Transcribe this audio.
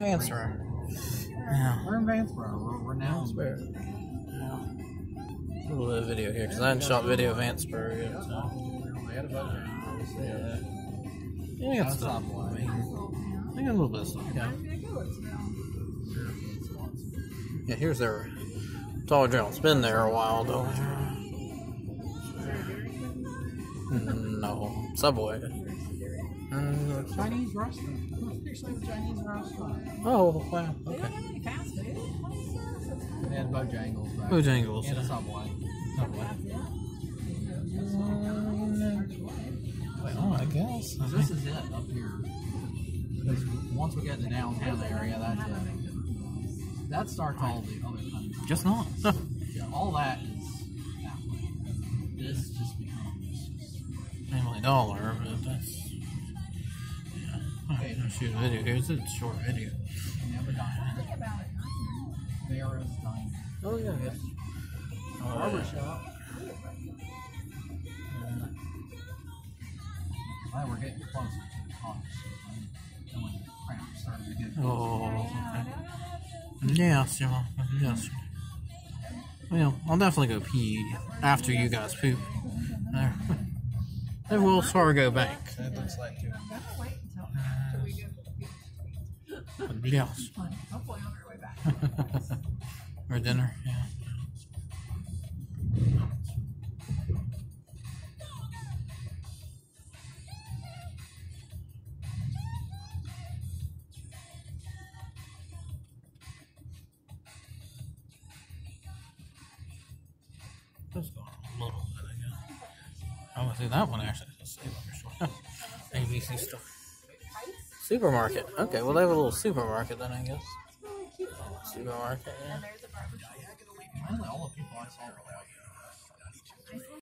Vanceboro. Yeah. We're in Vanceboro. We're now in Vanceboro. Yeah. A little bit of video here, because I hadn't shot video of Vanceboro yet. So. Yeah, I got stuff. I got a little bit of stuff. Yeah. Yeah, here's their Dollar General. It's been there a while, Dollar General. No, Subway. Chinese restaurant. Actually, a Chinese restaurant. Oh, wow. They Okay. don't have any fast food. They had Bojangles. Right? Bojangles. And a Subway. Well, I guess. This is it up here. Because once we get in the downtown area, that's it. That starts all the other countries. Just not. Yeah, all that is that way. This just becomes Family Dollar, but that's. Yeah. I'm going to shoot a video here. It's a short video. never done. Vera's Diner. Oh, yeah, yes. Barbershop. Well, we're getting closer to the house. I'm going to cramp starting to get closer. Oh, okay. Yes, yes. Well, I'll definitely go pee after you guys poop. There. At Wells Fargo Bank. That looks like too. Yes. Hopefully on our way back. Or dinner, yeah. Let's go a little bit, I guess. I want to see that one actually. Let's see what you're ABC store. Supermarket. Okay, well they have a little supermarket then, I guess. Supermarket, yeah. And there's a barbershop. Finally, all the people I saw were like,